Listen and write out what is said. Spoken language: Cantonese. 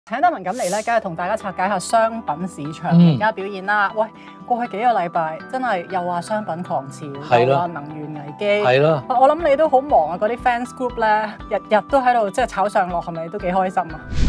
請得文咁嚟咧，梗係同大家拆解下商品市場而家表現啦。喂，過去幾個禮拜真係又話商品狂潮，又話能源危機， 係咯。 我諗你都好忙啊！嗰啲 fans group 咧，日日都喺度即係炒上落，係咪都幾開心啊？